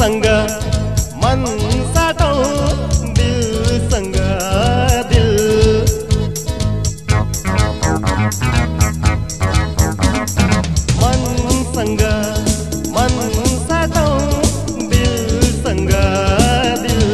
मनसँग मन साटौं दिलसँग दिल मनसँग मन साटौं दिलसँग दिल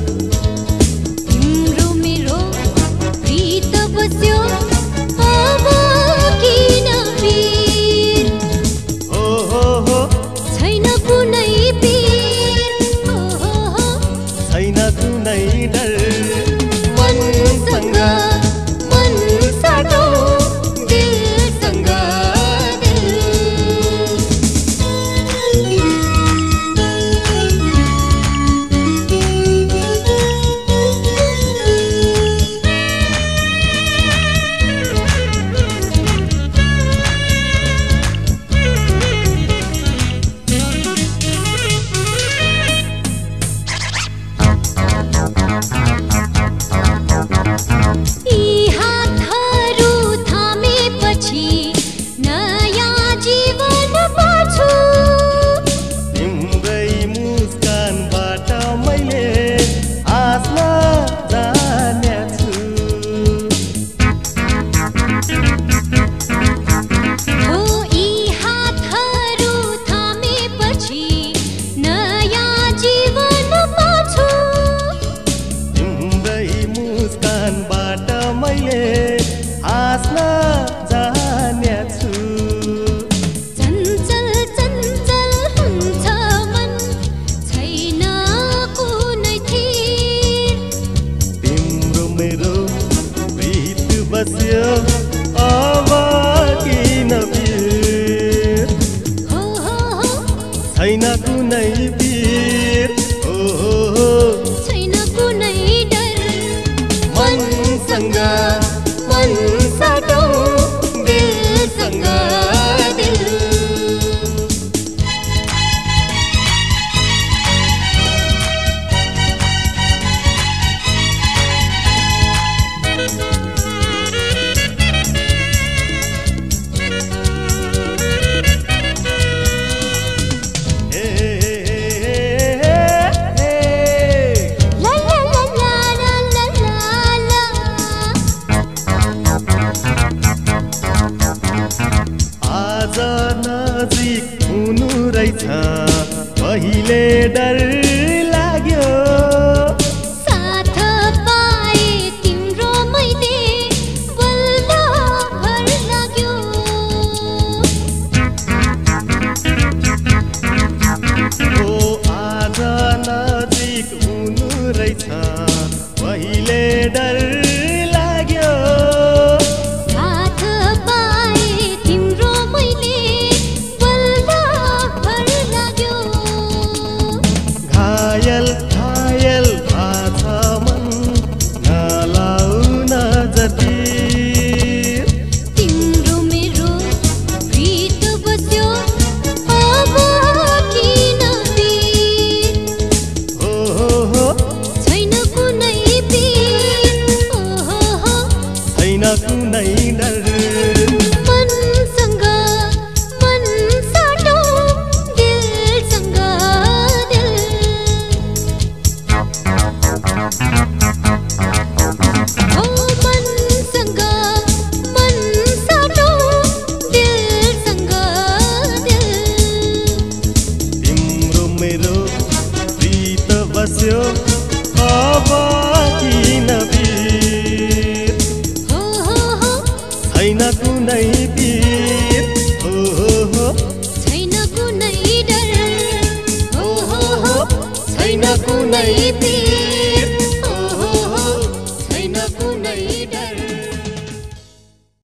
तिम्रो मेरो प्रीत बस्यो अब किन पीर हो छैन कुनै पीर छैन कुनै डर मनसँग मन साटौं दिलसँग यी हातहरू थामेपछि नयाँ जीवन पाछु तिम्रै मुस्कानबाट मैले हाँस्न जानेछु हो यी हातहरू थामेपछि नयाँ जीवन पाछु तिम्रै मुस्कानबाट मैले हाँस्न जानेछु चञ्चल चञ्चल हुन्छ मन छैन कुनै थिर तिम्रो मेरो प्रीत बस्यो अब किन पीर हो छैन कुनै पीर हो छैन कुनै डर मनसँग मन साटौं दिलसँग दिल ला ला ला ला ला ला ला आज नजिक हुनु रहेछ पहिले डर लाग्यो साथ पाए तिम्रो मैले बल्ल भर लाग्यो ओ आज नजिक हुनु रहेछ पहिले डर लाग्यो साथ पाए तिम्रो मैले बल्ल भर लाग्यो घायल घायल भाछ मन नलाउन जति तिम्रो मेरो प्रीत बस्यो अब किन पीर हो छैन कुनै पीर छैन कुनै डर मनसँग मन साटौं दिलसँग दिल हो मनसँग मन साटौं दिलसँग दिल तिम्रो मेरो प्रीत बस्यो अब